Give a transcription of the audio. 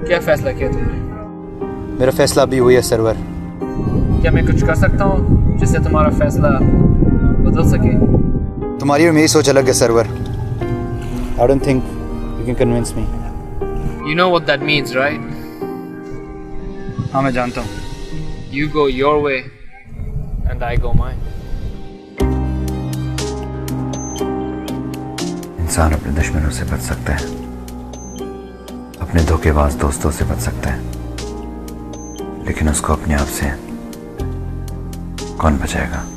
क्या फैसला किया तुमने? मेरा फैसला अभी हुई है सरवर। क्या मैं कुछ कर सकता हूँ जिससे तुम्हारा फैसला बदल सके? तुम्हारी और मेरी सोच अलग है Sarwar. I don't think you can convince me. You know what that means, right? हाँ मैं जानता हूँ। You go your way and I go mine. इंसान अपने दुश्मनों से बच सकता है, अपने धोखेबाज दोस्तों से बच सकता है, लेकिन उसको अपने आप से कौन बचाएगा?